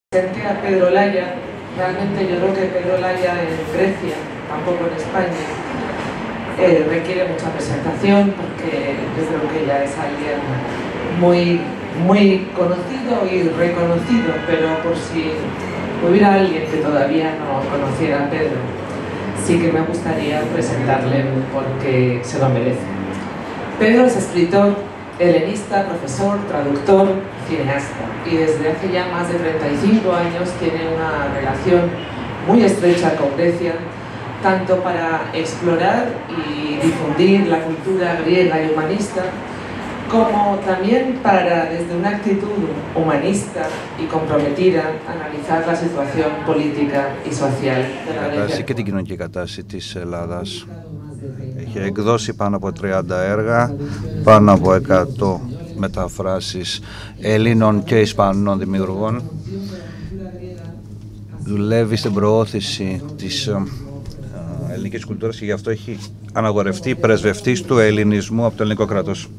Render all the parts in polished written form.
Presenté a Pedro Laya. Realmente yo creo que Pedro Laya en Grecia, tampoco en España, requiere mucha presentación porque yo creo que ya es alguien muy conocido y reconocido, pero por si hubiera alguien que todavía no conociera a Pedro, sí que me gustaría presentarle porque se lo merece. Pedro es escritor, helenista, profesor, traductor, cineasta, y desde hace ya más de 35 años tiene una relación muy estrecha con Grecia, tanto para explorar y difundir la cultura griega y humanista, como también para, desde una actitud humanista y comprometida, analizar la situación política y social de la Grecia. Και την κοινωνική κατάσταση της Ελλάδας. Έχει εκδώσει πάνω από 30 έργα, πάνω από 100 μεταφράσεις Ελλήνων και Ισπανών δημιουργών. Δουλεύει στην προώθηση της ελληνικής κουλτούρας και γι' αυτό έχει αναγορευτεί πρεσβευτής του ελληνισμού από το ελληνικό κράτος.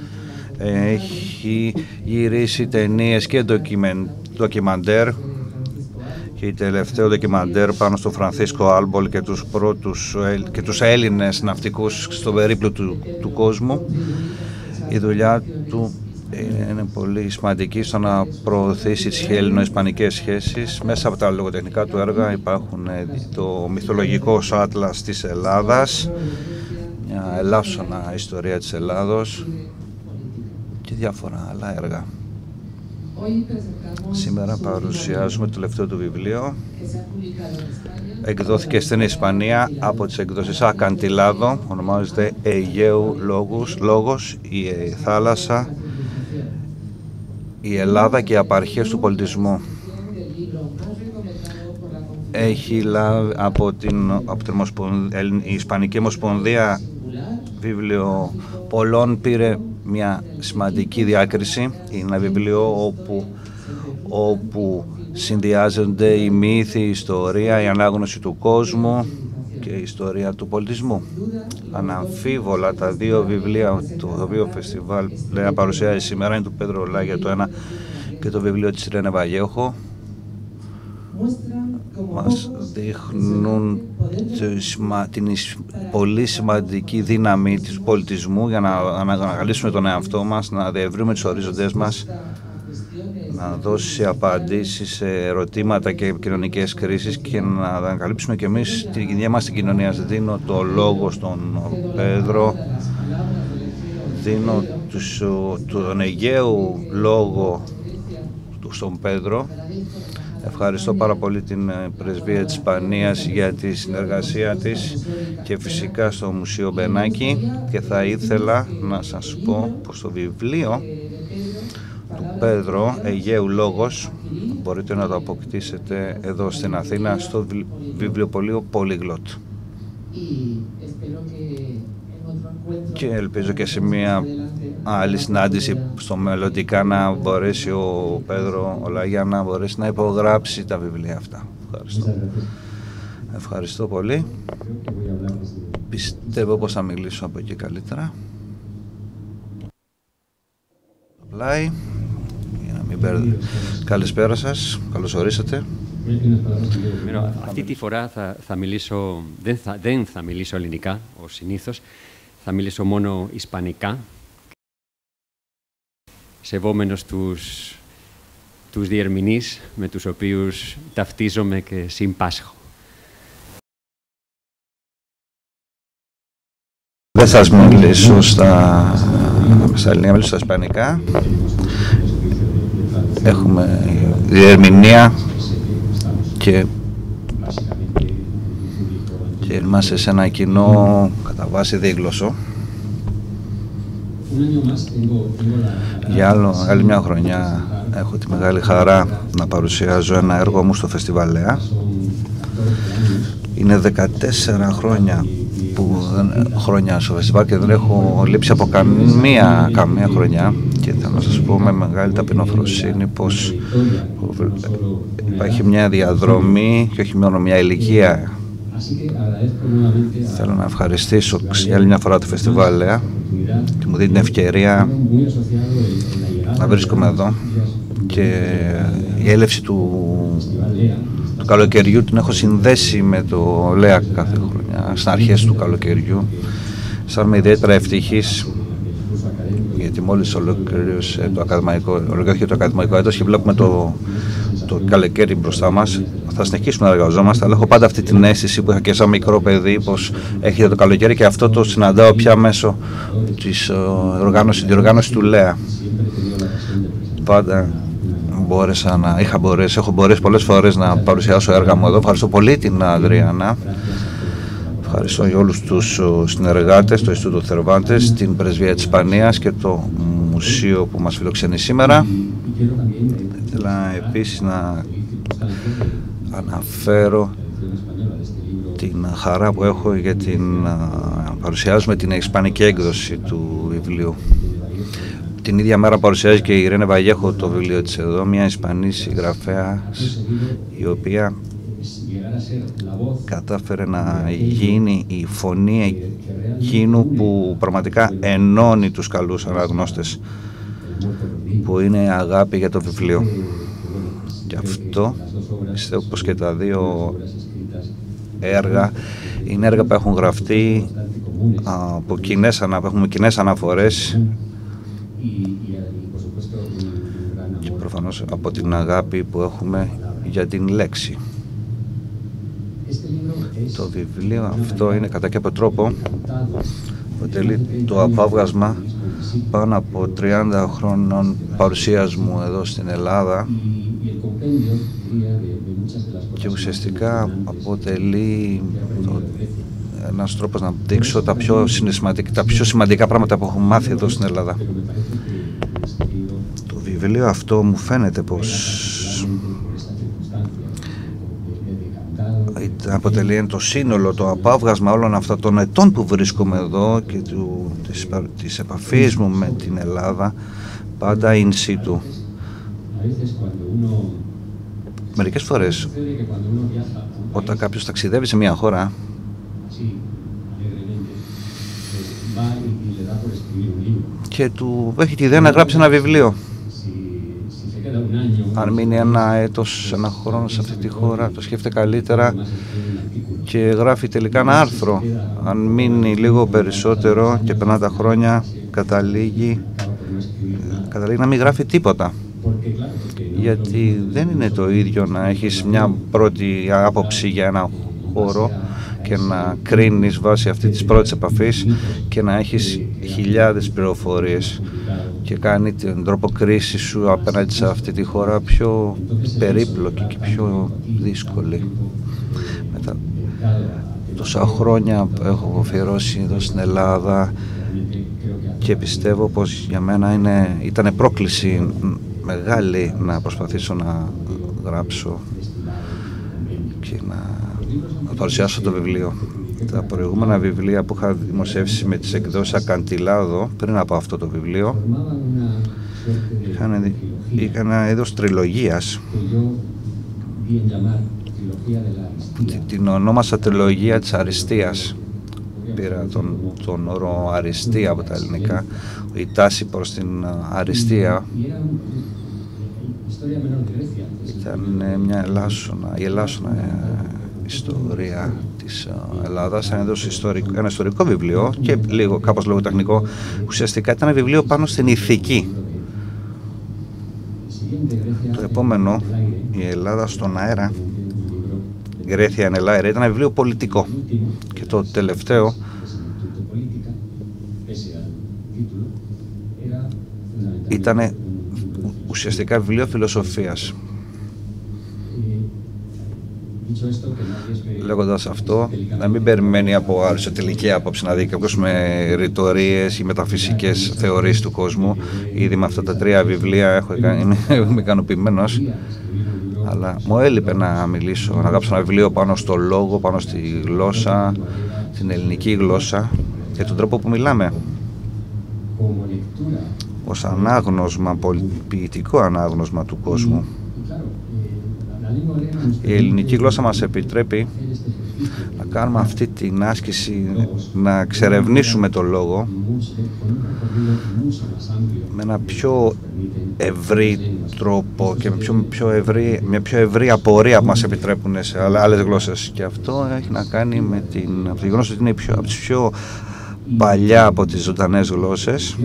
Έχει γυρίσει ταινίες και ντοκιμαντέρ, και η τελευταίο ντοκιμαντέρ πάνω στον Φρανθίσκο Άλμπολ και τους Έλληνες ναυτικούς στον περίπλου του κόσμου. Η δουλειά του είναι πολύ σημαντική στο να προωθήσει τις ελληνο-ισπανικές σχέσεις. Μέσα από τα λογοτεχνικά του έργα υπάρχουν το μυθολογικός άτλας της Ελλάδας, μια ελάψωνα ιστορία της Ελλάδος και διάφορα άλλα έργα. Σήμερα παρουσιάζουμε το τελευταίο του βιβλίο. Εκδόθηκε στην Ισπανία από τις εκδόσεις Ακαντιλάδο. Ονομάζεται Αιγαίου Λόγος, η θάλασσα, η Ελλάδα και οι απαρχές του πολιτισμού. Έχει λάβει από την η Ισπανική Ομοσπονδία Βιβλίο Πολλών, πήρε μια σημαντική διάκριση. Είναι ένα βιβλίο όπου συνδυάζονται οι μύθοι, η ιστορία, η ανάγνωση του κόσμου και η ιστορία του πολιτισμού. Αναμφίβολα τα δύο βιβλία του οποίο φεστιβάλ παρουσιάζει σήμερα είναι του Πέδρο Λάγια το ένα και το βιβλίο της Ιρένε Βαγέχο. Μας δείχνουν την πολύ σημαντική δύναμη του πολιτισμού για να αναγνωρίσουμε τον εαυτό μας, να διευρύνουμε τους ορίζοντές μας, να δώσει απαντήσεις σε ερωτήματα και κοινωνικές κρίσεις και να ανακαλύψουμε και εμείς την ίδια μας την κοινωνία. Δίνω το λόγο στον Πέδρο, δίνω τον Αιγαίου λόγο στον Πέδρο. Ευχαριστώ πάρα πολύ την Πρεσβεία της Ισπανίας για τη συνεργασία της και φυσικά στο Μουσείο Μπενάκη, και θα ήθελα να σας πω πως το βιβλίο του Πέδρο, Αιγαίου Λόγος, μπορείτε να το αποκτήσετε εδώ στην Αθήνα στο βιβλιοπωλείο Πολύγλωτ. Και ελπίζω και σε μια άλλη συνάντηση στο μελλοντικά να μπορέσει ο Πέδρο Λάγια να μπορέσει να υπογράψει τα βιβλία αυτά. Ευχαριστώ. Ευχαριστώ πολύ. Πιστεύω πως θα μιλήσω από εκεί καλύτερα. Απλάει. Καλησπέρα σας. Καλώς ορίσατε. Αυτή τη φορά δεν θα μιλήσω ελληνικά, ως συνήθως. Θα μιλήσω μόνο ισπανικά, σεβόμενος τους διερμηνείς με τους οποίους ταυτίζομαι και συμπάσχω. Δεν θα σας μιλήσω στα ελληνικά, μιλήσω στα ισπανικά. Έχουμε διερμηνία και είμαστε σε ένα κοινό κατά βάση δίγλωσσο. Για άλλη μια χρονιά έχω τη μεγάλη χαρά να παρουσιάζω ένα έργο μου στο Φεστιβάλ Λέα. Είναι 14 χρόνια στο φεστιβάλ και δεν έχω λείψει από καμία χρονιά, και θέλω να σας πω με μεγάλη ταπεινοφροσύνη πως υπάρχει μια διαδρομή και όχι μόνο μια ηλικία. Θέλω να ευχαριστήσω για άλλη μια φορά το Φεστιβάλ Λέα και μου δίνει την ευκαιρία να βρίσκομαι εδώ και η έλευση του καλοκαιριού την έχω συνδέσει με το ΛΕΑ κάθε χρονιά, στις αρχές του καλοκαιριού. Αισθάνομαι ιδιαίτερα ευτυχής γιατί μόλις ολοκληρώθηκε το ακαδημαϊκό έτος και βλέπουμε το καλοκαίρι μπροστά μας. Θα συνεχίσουμε να εργαζόμαστε, αλλά έχω πάντα αυτή την αίσθηση που είχα και σαν μικρό παιδί, πως έχετε το καλοκαίρι, και αυτό το συναντάω πια μέσω της διοργάνωσης του ΛΕΑ. Πάντα έχω μπορέσει πολλές φορές να παρουσιάσω έργα μου εδώ. Ευχαριστώ πολύ την Αδριάννα. Ευχαριστώ για όλους τους συνεργάτες, το Ινστιτούτο Θερβάντες, την Πρεσβεία της Ισπανίας και το μουσείο που μας φιλοξενεί σήμερα. Ήθελα επίσης να αναφέρω την χαρά που έχω για παρουσιάζουμε την ισπανική έκδοση του βιβλίου. Την ίδια μέρα παρουσιάζει και η Ιρένε Βαγέχο το βιβλίο της εδώ, μια Ισπανή συγγραφέα η οποία κατάφερε να γίνει η φωνή εκείνου που πραγματικά ενώνει τους καλούς αναγνώστες, που είναι η αγάπη για το βιβλίο. Και αυτό πιστεύω πως και τα δύο έργα είναι έργα που έχουν γραφτεί από έχουμε κοινές αναφορές και προφανώς από την αγάπη που έχουμε για την λέξη. Το βιβλίο αυτό είναι κατά κάποιο τρόπο αποτελεί το απάβγασμα πάνω από 30 χρόνων παρουσίας μου εδώ στην Ελλάδα και ουσιαστικά αποτελεί ένας τρόπος να δείξω τα πιο σημαντικά πράγματα που έχω μάθει εδώ στην Ελλάδα. Το βιβλίο αυτό μου φαίνεται πως αποτελεί το σύνολο, το απάβγασμα όλων αυτών των ετών που βρίσκομαι εδώ και της επαφής μου με την Ελλάδα, πάντα in situ. Μερικές φορές όταν κάποιος ταξιδεύει σε μια χώρα και του έχει τη ιδέα να γράψει ένα βιβλίο, αν μείνει ένα έτος, ένα χρόνο σε αυτή τη χώρα, το σκέφτεται καλύτερα και γράφει τελικά ένα άρθρο. Αν μείνει λίγο περισσότερο και περνά τα χρόνια, καταλήγει να μην γράφει τίποτα. Γιατί δεν είναι το ίδιο να έχεις μια πρώτη άποψη για ένα χώρο και να κρίνεις βάσει αυτή της πρώτης επαφής και να έχεις χιλιάδες πληροφορίες και κάνει την τρόπο κρίσης σου απέναντι σε αυτή τη χώρα πιο περίπλοκη και πιο δύσκολη. Μετά τόσα χρόνια που έχω αφιερώσει εδώ στην Ελλάδα και πιστεύω πως για μένα ήταν πρόκληση μεγάλη να προσπαθήσω να γράψω και να παρουσιάσω το βιβλίο. Τα προηγούμενα βιβλία που είχα δημοσιεύσει με τις εκδόσεις Ακαντιλάδο πριν από αυτό το βιβλίο είχαν ένα είδος τριλογίας, την ονόμασα τριλογία της αριστείας. Πήρα τον όρο αριστεία από τα ελληνικά, η τάση προς την αριστεία. Ήταν μια ελάσσονα ιστορία της Ελλάδας, ένα ιστορικό βιβλίο και κάπως λογοτεχνικό. Ουσιαστικά ήταν ένα βιβλίο πάνω στην ηθική. Το επόμενο, η Ελλάδα στον αέρα, η Γκρέθια εν Ελάιρε, ήταν ένα βιβλίο πολιτικό. Και το τελευταίο ήταν ουσιαστικά βιβλίο φιλοσοφίας. Λέγοντας αυτό, να μην περιμένει από αριστοτελική άποψη να δει κάποιος με ρητορίες ή μεταφυσικές θεωρίες του κόσμου. Ήδη με αυτά τα 3 βιβλία είμαι ικανοποιημένος, αλλά μου έλειπε να μιλήσω, να γράψω ένα βιβλίο πάνω στο λόγο, πάνω στη γλώσσα, την ελληνική γλώσσα και τον τρόπο που μιλάμε. Ως ανάγνωσμα, ποιητικό ανάγνωσμα του κόσμου. Η ελληνική γλώσσα μας επιτρέπει να κάνουμε αυτή την άσκηση, να εξερευνήσουμε το λόγο με ένα πιο ευρύ τρόπο και με πιο ευρύ απορία που μας επιτρέπουν σε άλλες γλώσσες. Και αυτό έχει να κάνει με το γεγονός ότι είναι από τις πιο παλιά από τις ζωντανές γλώσσες.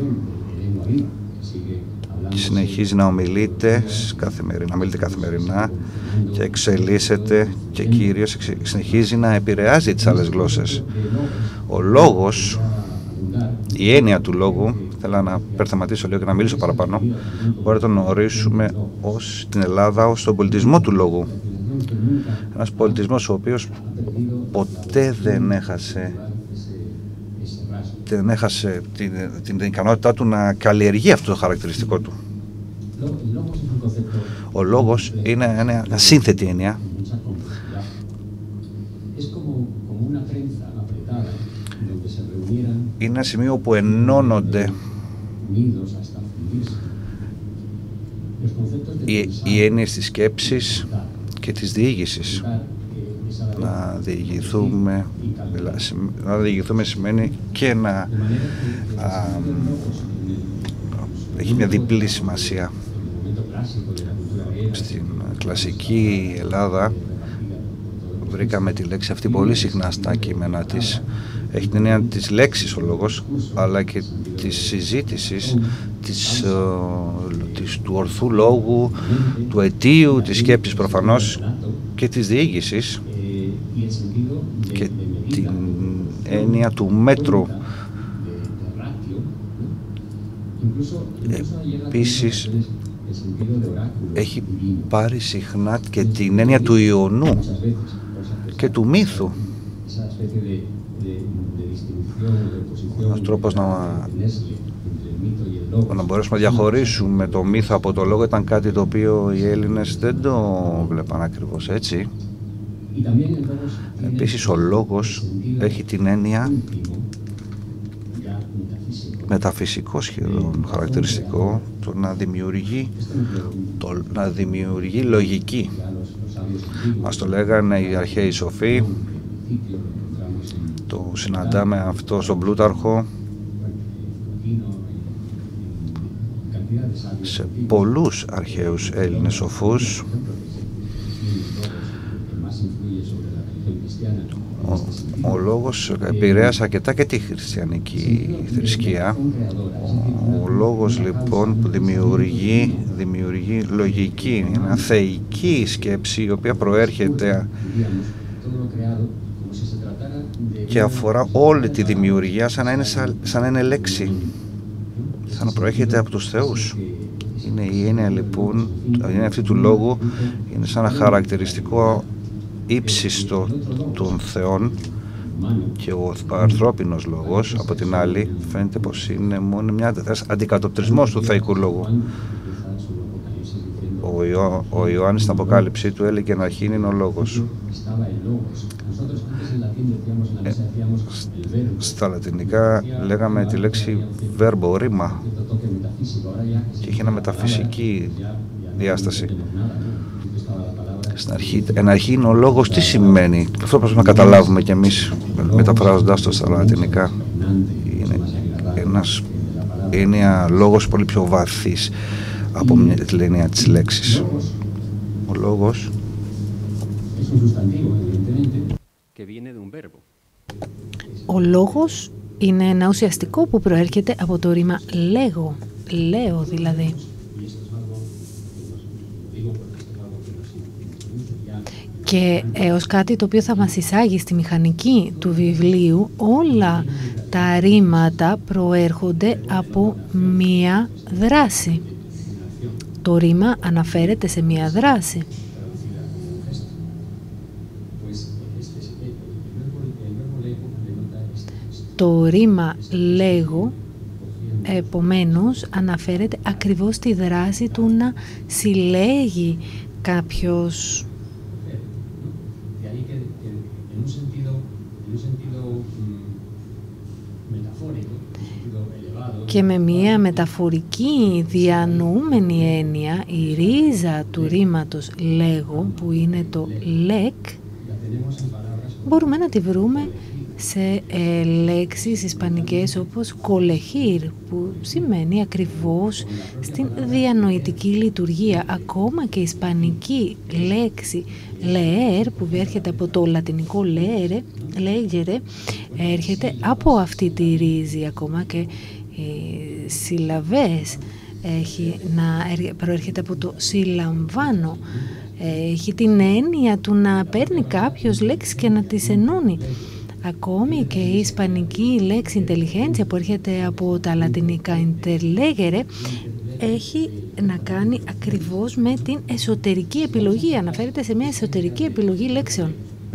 Συνεχίζει να ομιλείται καθημερινά και εξελίσσεται και κυρίως συνεχίζει να επηρεάζει τις άλλες γλώσσες. Ο λόγος, η έννοια του λόγου, θέλω να υπερθεματίσω λίγο και να μιλήσω παραπάνω, μπορεί να τον ορίσουμε στην Ελλάδα ως τον πολιτισμό του λόγου. Ένας πολιτισμός ο οποίος ποτέ δεν έχασε την ικανότητά του να καλλιεργεί αυτό το χαρακτηριστικό του. Ο λόγος είναι μια σύνθετη έννοια. Είναι ένα σημείο που ενώνονται οι έννοιες της σκέψης και της διήγησης. Να διηγηθούμε σημαίνει και να έχει μια διπλή σημασία. Στην κλασική Ελλάδα βρήκαμε τη λέξη αυτή πολύ συχνά στα κείμενα της. Έχει την έννοια της λέξης ο λόγος, αλλά και της συζήτησης, του ορθού λόγου, του αιτίου, της σκέψης προφανώς και της διήγησης και την έννοια του μέτρου. Επίσης έχει πάρει συχνά και την έννοια του ιονού και του μύθου. Ένας τρόπος να μπορέσουμε να διαχωρίσουμε το μύθο από το λόγο ήταν κάτι το οποίο οι Έλληνες δεν το βλέπαν ακριβώς έτσι. Επίσης ο λόγος έχει την έννοια μεταφυσικό σχεδόν χαρακτηριστικό, το να δημιουργεί λογική. Μας το λέγανε οι αρχαίοι σοφοί, το συναντάμε αυτό στον Πλούταρχο, σε πολλούς αρχαίους Έλληνες σοφούς. Ο λόγος επηρέασε αρκετά και τη χριστιανική θρησκεία. Ο λόγος λοιπόν που δημιουργεί λογική, μια θεϊκή σκέψη η οποία προέρχεται και αφορά όλη τη δημιουργία σαν να είναι λέξη, σαν να προέρχεται από τους θεούς. Είναι η έννοια λοιπόν, η έννοια αυτή του λόγου είναι σαν ένα χαρακτηριστικό ύψιστο των θεών, και ο ανθρώπινος λόγος από την άλλη φαίνεται πως είναι μόνο μια αντικατοπτρισμός του θεϊκού λόγου. Ο Ιωάννης στην Αποκάλυψή του έλεγε «Εν αρχήν είναι ο λόγος». Στα λατινικά λέγαμε τη λέξη verbo, ρήμα, και είχε ένα μεταφυσική διάσταση. Εν αρχή είναι ο λόγος, τι σημαίνει? Αυτό πρέπει να καταλάβουμε κι εμείς μεταφράζοντας το στα λατινικά. Είναι ένα λόγος πολύ πιο βαθύς από την έννοια της λέξης. Ο λόγος Ο λόγος είναι ένα ουσιαστικό που προέρχεται από το ρήμα λέγω, λέω δηλαδή. Και ως κάτι το οποίο θα μας εισάγει στη μηχανική του βιβλίου, όλα τα ρήματα προέρχονται από μία δράση. Το ρήμα αναφέρεται σε μία δράση. Το ρήμα λέγω, επομένως, αναφέρεται ακριβώς στη δράση του να συλλέγει κάποιος και με μία μεταφορική διανοούμενη έννοια, η ρίζα του ρήματος λέγω, που είναι το λεκ, μπορούμε να τη βρούμε σε λέξεις ισπανικές όπως κολεχίρ, που σημαίνει ακριβώς στην διανοητική λειτουργία. Ακόμα και η ισπανική λέξη leer, που έρχεται από το λατινικό legere, έρχεται από αυτή τη ρίζη. Ακόμα και οι συλλαβές προέρχεται από το συλλαμβάνω. Έχει την έννοια του να παίρνει κάποιος λέξεις και να τις ενώνει. Ακόμη και η ισπανική λέξη intelligencia, που έρχεται από τα λατινικά interlegere, έχει να κάνει ακριβώς με την εσωτερική επιλογή. Αναφέρεται σε μια εσωτερική επιλογή λέξεων.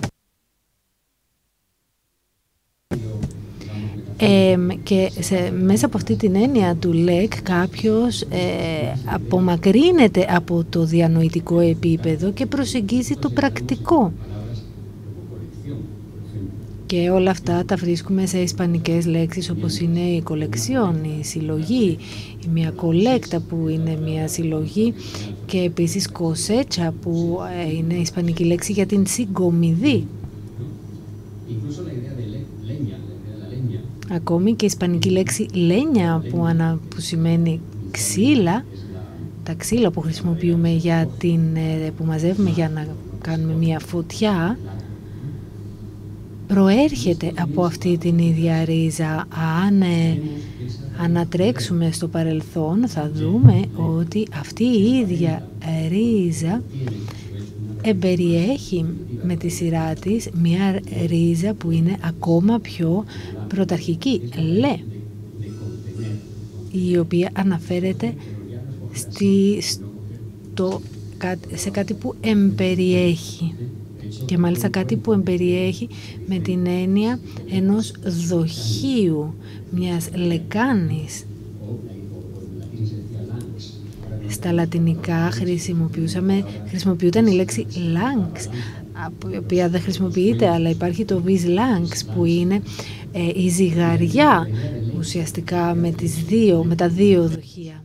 Και μέσα από αυτή την έννοια του ΛΕΚ κάποιος απομακρύνεται από το διανοητικό επίπεδο και προσεγγίζει το πρακτικό. Και όλα αυτά τα βρίσκουμε σε ισπανικές λέξεις όπως είναι η κολεξιόν, η συλλογή, η μια κολέκτα που είναι μια συλλογή, και επίσης κοσέτσα που είναι η ισπανική λέξη για την συγκομιδή. Ακόμη και η ισπανική λέξη λένια που σημαίνει ξύλα, τα ξύλα που χρησιμοποιούμε που μαζεύουμε για να κάνουμε μια φωτιά, προέρχεται από αυτή την ίδια ρίζα. Αν ανατρέξουμε στο παρελθόν θα δούμε ότι αυτή η ίδια ρίζα εμπεριέχει με τη σειρά της μια ρίζα που είναι ακόμα πιο πρωταρχική, λε, η οποία αναφέρεται σε κάτι που εμπεριέχει, και μάλιστα κάτι που εμπεριέχει με την έννοια ενός δοχείου, μιας λεκάνης. Στα λατινικά χρησιμοποιούταν η λέξη lanx, η οποία δεν χρησιμοποιείται, αλλά υπάρχει το vis lanx, που είναι η ζυγαριά ουσιαστικά με τα δύο δοχεία.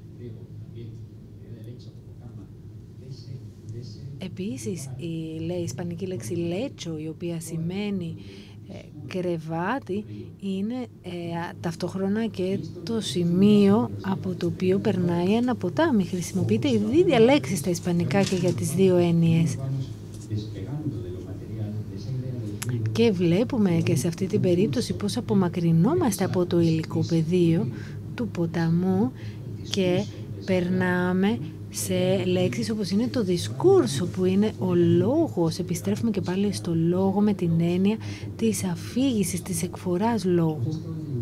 Επίσης η ισπανική λέξη λέτσο, η οποία σημαίνει κρεβάτι, είναι ταυτόχρονα και το σημείο από το οποίο περνάει ένα ποτάμι. Χρησιμοποιείται η ίδια λέξη στα ισπανικά και για τις δύο έννοιες. Και βλέπουμε και σε αυτή την περίπτωση πώς απομακρυνόμαστε από το υλικό πεδίο του ποταμού και περνάμε σε λέξεις όπως είναι το δισκούρσο, που είναι ο λόγος. Επιστρέφουμε και πάλι στο λόγο με την έννοια της αφήγησης, της εκφοράς λόγου.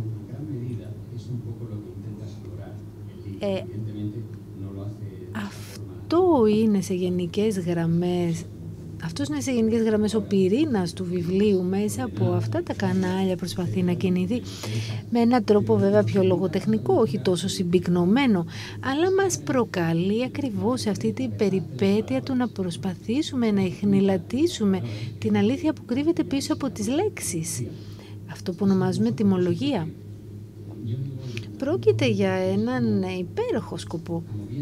Αυτός είναι σε γενικές γραμμές ο πυρήνας του βιβλίου. Μέσα από αυτά τα κανάλια προσπαθεί να κινηθεί με έναν τρόπο βέβαια πιο λογοτεχνικό, όχι τόσο συμπυκνωμένο, αλλά μας προκαλεί ακριβώς σε αυτή την περιπέτεια του να προσπαθήσουμε να ιχνηλατήσουμε την αλήθεια που κρύβεται πίσω από τις λέξεις. Αυτό που ονομάζουμε τιμολογία. Πρόκειται για έναν υπέροχο σκοπό.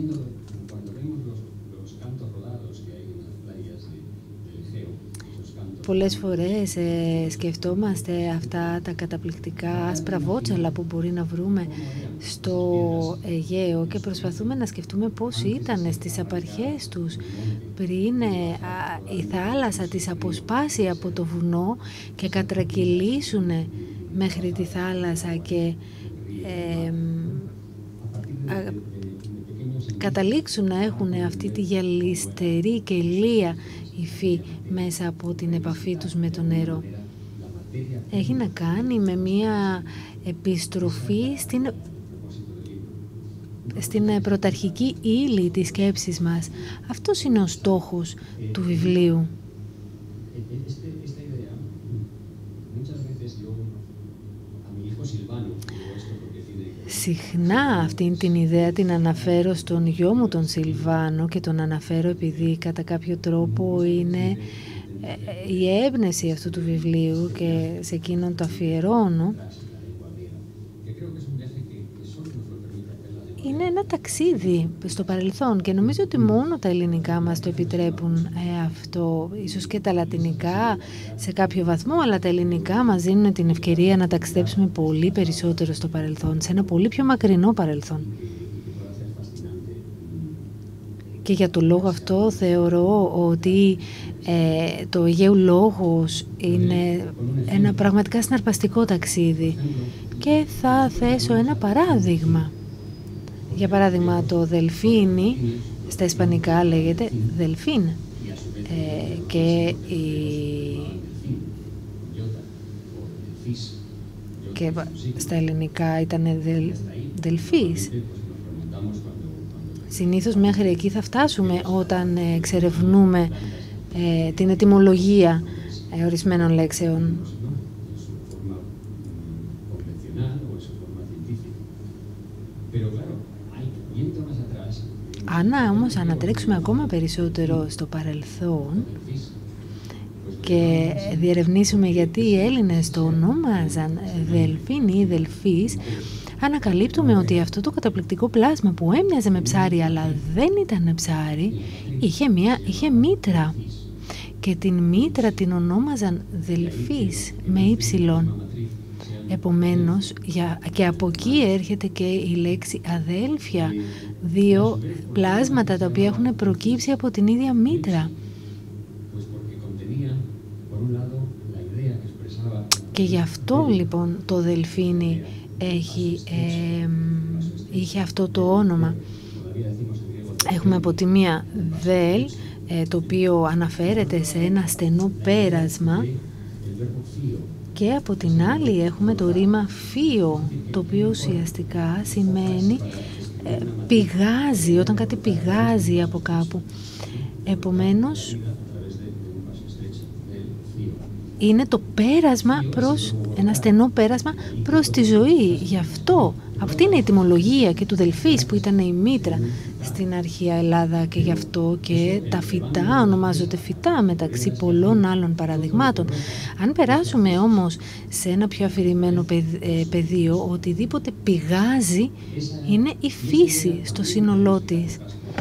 Πολλές φορές σκεφτόμαστε αυτά τα καταπληκτικά άσπρα βότσαλα που μπορεί να βρούμε στο Αιγαίο και προσπαθούμε να σκεφτούμε πώς ήταν στις απαρχές τους πριν η θάλασσα τις αποσπάσει από το βουνό και κατρακυλήσουν μέχρι τη θάλασσα και καταλήξουν να έχουν αυτή τη γυαλιστερή και ηλία υφή μέσα από την επαφή τους με το νερό. Έχει να κάνει με μία επιστροφή στην πρωταρχική ύλη της σκέψης μας. Αυτός είναι ο στόχος του βιβλίου. Συχνά αυτήν την ιδέα την αναφέρω στον γιο μου τον Σιλβάνο, και τον αναφέρω επειδή κατά κάποιο τρόπο είναι η έμπνευση αυτού του βιβλίου και σε εκείνον το αφιερώνω. Είναι ένα ταξίδι στο παρελθόν και νομίζω ότι μόνο τα ελληνικά μας το επιτρέπουν αυτό, ίσως και τα λατινικά σε κάποιο βαθμό, αλλά τα ελληνικά μας δίνουν την ευκαιρία να ταξιδέψουμε πολύ περισσότερο στο παρελθόν, σε ένα πολύ πιο μακρινό παρελθόν. Και για το λόγο αυτό θεωρώ ότι το Αιγαίου Λόγος είναι ένα πραγματικά συναρπαστικό ταξίδι. Και θα θέσω ένα παράδειγμα. Για παράδειγμα, το δελφίνι, στα ισπανικά λέγεται δελφίν. Και στα ελληνικά ήταν δελφής. Συνήθως μέχρι εκεί θα φτάσουμε όταν εξερευνούμε την ετυμολογία ορισμένων λέξεων. Αν όμως ανατρέξουμε ακόμα περισσότερο στο παρελθόν και διερευνήσουμε γιατί οι Έλληνες το ονόμαζαν δελφίν ή δελφής, ανακαλύπτουμε ότι αυτό το καταπληκτικό πλάσμα που έμοιαζε με ψάρι αλλά δεν ήταν ψάρι, είχε μήτρα. Και την μήτρα την ονόμαζαν δελφής με ύψιλον. Επομένως, και από εκεί έρχεται και η λέξη αδέλφια, δύο πλάσματα τα οποία έχουν προκύψει από την ίδια μήτρα. Και γι' αυτό λοιπόν το δελφίνι είχε αυτό το όνομα. Έχουμε από τη μία δελ, το οποίο αναφέρεται σε ένα στενό πέρασμα, και από την άλλη έχουμε το ρήμα φύο, το οποίο ουσιαστικά σημαίνει πηγάζει, όταν κάτι πηγάζει από κάπου. Επομένως, είναι το πέρασμα προς, ένα στενό πέρασμα προς τη ζωή. Γι' αυτό, αυτή είναι η ετυμολογία και του δελφής που ήταν η μήτρα στην αρχαία Ελλάδα, και γι' αυτό και τα φυτά ονομάζονται φυτά μεταξύ πολλών άλλων παραδειγμάτων. Αν περάσουμε όμως σε ένα πιο αφηρημένο πεδίο, οτιδήποτε πηγάζει είναι η φύση στο σύνολό της.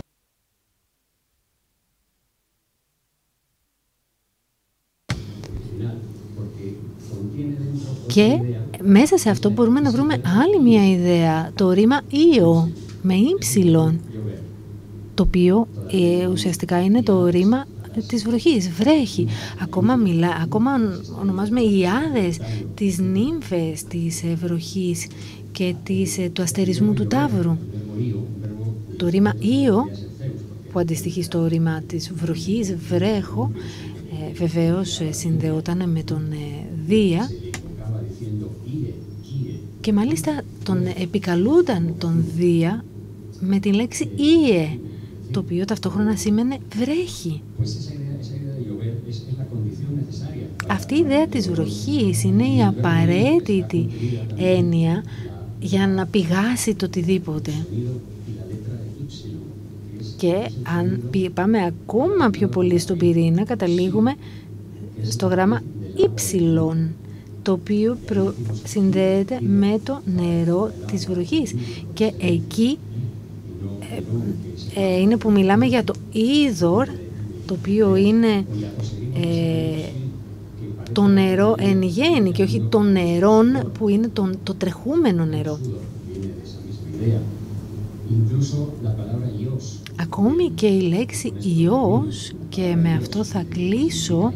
Και μέσα σε αυτό μπορούμε να βρούμε άλλη μια ιδέα, το ρήμα «ίο» με ύψιλον, το οποίο ουσιαστικά είναι το ρήμα της βροχής, βρέχει. Ακόμα ονομάζουμε ιάδες τις νύμφες της βροχής και του αστερισμού του Ταύρου. Το ρήμα «ίο», που αντιστοιχεί στο ρήμα της βροχής, βρέχω, βεβαίως συνδεόταν με τον Δία, και μάλιστα τον επικαλούνταν τον Δία με την λέξη «ίε», το οποίο ταυτόχρονα σήμαινε βρέχει. Αυτή η ιδέα της βροχής είναι η απαραίτητη έννοια για να πηγάσει το οτιδήποτε. Και αν πάμε ακόμα πιο πολύ στον πυρήνα, καταλήγουμε στο γράμμα ύψιλον, το οποίο συνδέεται με το νερό της βροχής. Και εκεί είναι που μιλάμε για το είδωρ, το οποίο είναι το νερό εν γέννη και όχι το νερόν που είναι το τρεχούμενο νερό. Ακόμη και η λέξη Υιός, και με αυτό θα κλείσω,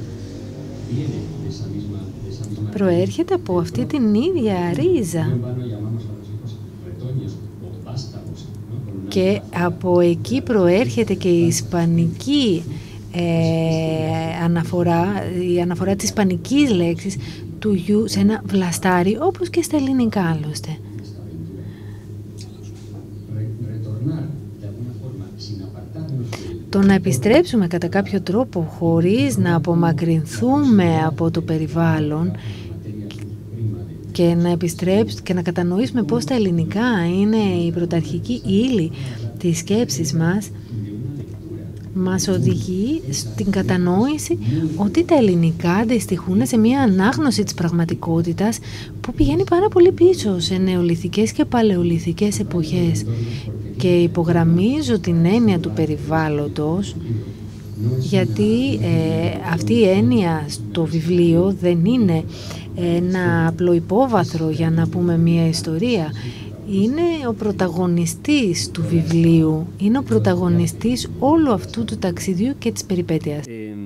προέρχεται από αυτή την ίδια ρίζα. Και από εκεί προέρχεται και η ισπανική αναφορά, η αναφορά της ισπανικής λέξης του γιου σε ένα βλαστάρι, όπως και στα ελληνικά άλλωστε. Το να επιστρέψουμε κατά κάποιο τρόπο χωρίς να απομακρυνθούμε από το περιβάλλον και να κατανοήσουμε πώς τα ελληνικά είναι η πρωταρχική ύλη της σκέψης μας, μας οδηγεί στην κατανόηση ότι τα ελληνικά αντιστοιχούν σε μια ανάγνωση της πραγματικότητας που πηγαίνει πάρα πολύ πίσω σε νεολιθικές και παλαιολιθικές εποχές. Και υπογραμμίζω την έννοια του περιβάλλοντος, γιατί αυτή η έννοια στο βιβλίο δεν είναι ένα απλό υπόβαθρο για να πούμε μια ιστορία. Είναι ο πρωταγωνιστής του βιβλίου, είναι ο πρωταγωνιστής όλου αυτού του ταξιδιού και της περιπέτειας.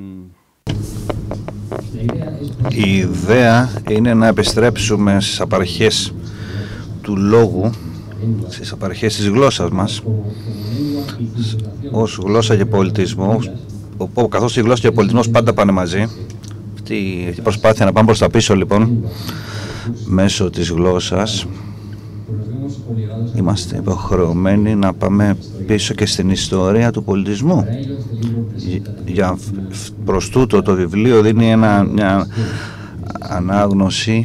Η ιδέα είναι να επιστρέψουμε στις απαρχές του λόγου, στις απαρχές της γλώσσας μας, ως γλώσσα και πολιτισμό, καθώς η γλώσσα και ο πολιτισμός πάντα πάνε μαζί. Αυτή η προσπάθεια να πάμε προς τα πίσω, λοιπόν, μέσω της γλώσσας, είμαστε υποχρεωμένοι να πάμε πίσω και στην ιστορία του πολιτισμού. Προς τούτο το βιβλίο δίνει μια ανάγνωση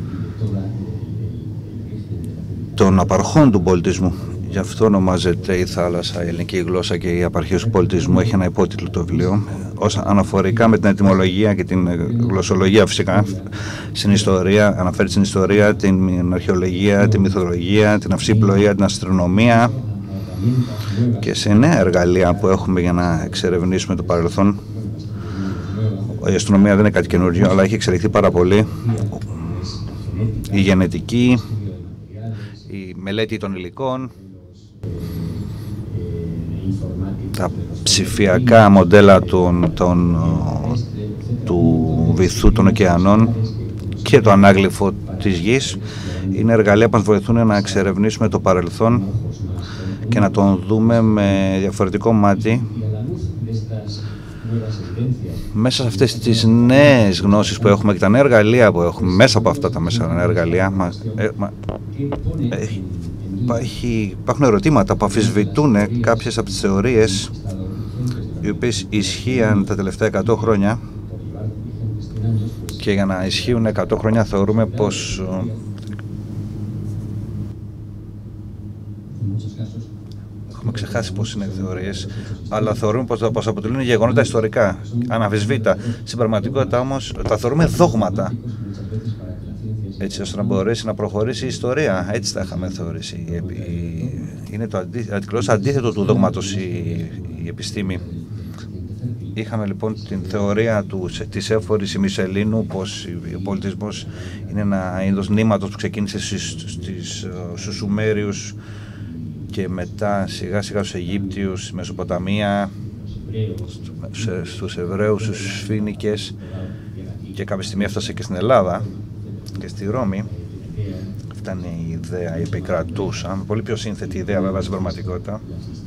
των απαρχών του πολιτισμού. Γι' αυτό ονομάζεται η θάλασσα, η ελληνική γλώσσα και οι απαρχές του πολιτισμού. Έχει ένα υπότιτλο το βιβλίο. Αναφορικά με την ετυμολογία και την γλωσσολογία, φυσικά, στην ιστορία, αναφέρει στην ιστορία, την αρχαιολογία, τη μυθολογία, την αυσιπλοεία, την αστρονομία και σε νέα εργαλεία που έχουμε για να εξερευνήσουμε το παρελθόν. Η αστρονομία δεν είναι κάτι καινούργιο, αλλά έχει εξελιχθεί πάρα πολύ. Η γενετική, η μελέτη των υλικών, τα ψηφιακά μοντέλα του βυθού των ωκεανών και το ανάγλυφο της γης είναι εργαλεία που μας βοηθούν να εξερευνήσουμε το παρελθόν και να τον δούμε με διαφορετικό μάτι μέσα σε αυτές τις νέες γνώσεις που έχουμε και τα νέα εργαλεία που έχουμε μέσα από αυτά τα μέσα εργαλεία. Υπάρχουν ερωτήματα που αμφισβητούν κάποιες από τις θεωρίες οι οποίες ισχύαν τα τελευταία 100 χρόνια και για να ισχύουν 100 χρόνια θεωρούμε πως έχουμε ξεχάσει πως είναι θεωρίες, αλλά θεωρούμε πως αποτελούν γεγονότα ιστορικά, αναμφισβήτητα. Στην πραγματικότητα όμως τα θεωρούμε δόγματα, έτσι ώστε να μπορέσει να προχωρήσει η ιστορία. Έτσι τα είχαμε θεωρήσει. Είναι το αντίθετο του δόγματος η επιστήμη. Είχαμε λοιπόν την θεωρία της έφορης ημισελήνου πως ο πολιτισμός είναι ένα είδος νήματος που ξεκίνησε στους Σουμέριους και μετά σιγά σιγά στους Αιγύπτιους, στη Μεσοποταμία, στους Εβραίους, στους Φοίνικες και κάποια στιγμή έφτασε και στην Ελλάδα και στη Ρώμη. Αυτή ήταν η ιδέα, η επικρατούσα, πολύ πιο σύνθετη ιδέα βέβαια στην πραγματικότητα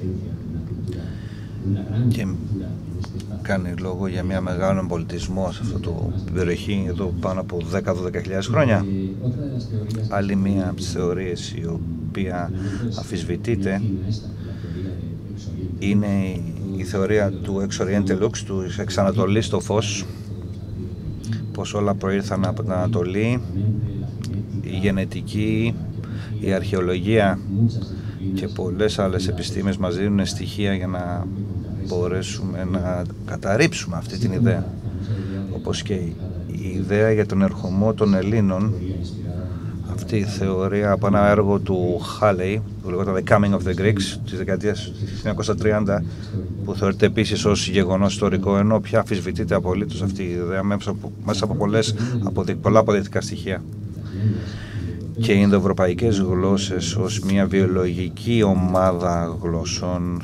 και κάνει λόγο για μια μεγάλο πολιτισμό σε αυτό το περιοχή εδώ πάνω από 10-12 χιλιάδες χρόνια. Άλλη μία από τις θεωρίες η οποία αμφισβητείται είναι η θεωρία του Ex Oriente Lux, του εξ Ανατολής στο φως, πως όλα προήρθαν από την Ανατολή, η γενετική, η αρχαιολογία και πολλές άλλες επιστήμες μας δίνουν στοιχεία για να μπορέσουμε να καταρρύψουμε αυτή την ιδέα, όπως και η ιδέα για τον ερχομό των Ελλήνων. Αυτή η θεωρία από ένα έργο του Χάλεϊ που λεγόταν The Coming of the Greeks της δεκαετίας 1930, που θεωρείται επίσης ως γεγονός ιστορικό, ενώ πια αμφισβητείται απολύτως αυτή η ιδέα μέσα από πολλά αποδεικτικά στοιχεία. Και οι Ινδοευρωπαϊκές γλώσσες ως μια βιολογική ομάδα γλωσσών,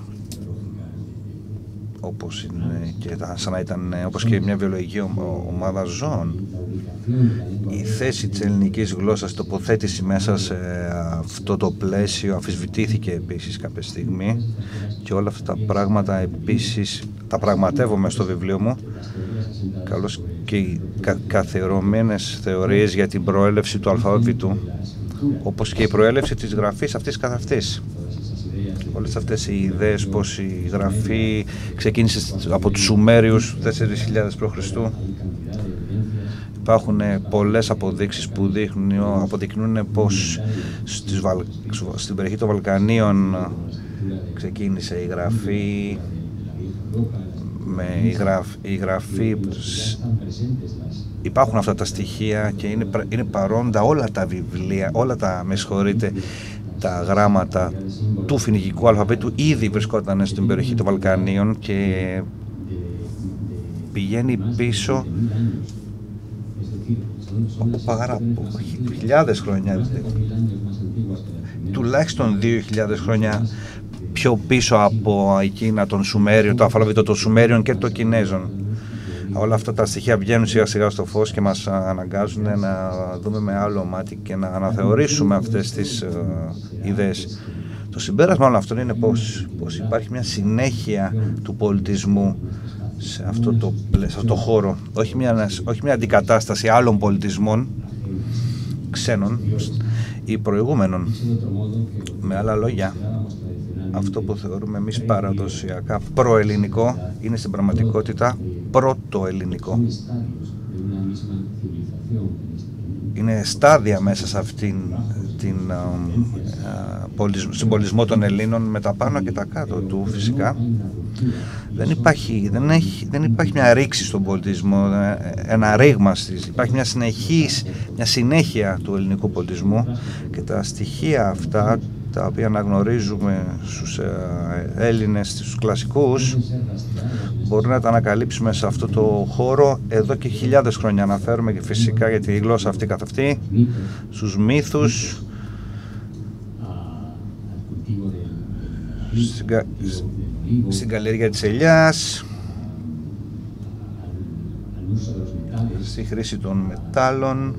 όπως είναι και σαν να ήταν όπως και μια βιολογική ομάδα ζώων. Η θέση της ελληνικής γλώσσας, τοποθέτηση μέσα σε αυτό το πλαίσιο αμφισβητήθηκε επίσης κάποια στιγμή και όλα αυτά τα πράγματα επίσης τα πραγματεύομαι στο βιβλίο μου, καλώς και οι καθιερωμένες θεωρίες για την προέλευση του αλφαβήτου, όπως και η προέλευση της γραφής αυτής καθ' αυτής. Όλες αυτές οι ιδέες πως η γραφή ξεκίνησε από τους Σουμέριους 4.000 π.Χ. Υπάρχουν πολλές αποδείξεις που αποδεικνύουν πως στην περιοχή των Βαλκανίων ξεκίνησε η γραφή με η γραφή. Υπάρχουν αυτά τα στοιχεία και είναι παρόντα όλα τα βιβλία, τα γράμματα του φοινικικού αλφαβήτου ήδη βρισκόταν στην περιοχή των Βαλκανίων και πηγαίνει πίσω από χιλιάδες χρόνια, τουλάχιστον 2.000 χρόνια πιο πίσω από εκείνα των Σουμέριων, το αλφαβήτο των Σουμέριων και των Κινέζων. Όλα αυτά τα στοιχεία βγαίνουν σιγά σιγά στο φως και μας αναγκάζουν να δούμε με άλλο μάτι και να αναθεωρήσουμε αυτές τις ιδέες. Το συμπέρασμα όλων αυτών είναι πως υπάρχει μια συνέχεια του πολιτισμού σε αυτό το χώρο, όχι μια αντικατάσταση άλλων πολιτισμών, ξένων ή προηγούμενων. Με άλλα λόγια, αυτό που θεωρούμε εμείς παραδοσιακά προελληνικό είναι στην πραγματικότητα πρωτοελληνικό. Είναι στάδια μέσα σε αυτήν στον πολιτισμό των Ελλήνων, με τα πάνω και τα κάτω του φυσικά. Δεν υπάρχει μια ρήξη στον πολιτισμό, ένα ρήγμα υπάρχει μια συνέχεια του ελληνικού πολιτισμού και τα στοιχεία αυτά τα οποία αναγνωρίζουμε στους Έλληνες, στους κλασικούς, μπορούμε να τα ανακαλύψουμε σε αυτό το χώρο εδώ και χιλιάδες χρόνια. Αναφέρουμε και φυσικά για τη γλώσσα αυτή καθ' αυτή, στους μύθους, στην καλλιέργεια της ελιάς, στη χρήση των μετάλλων,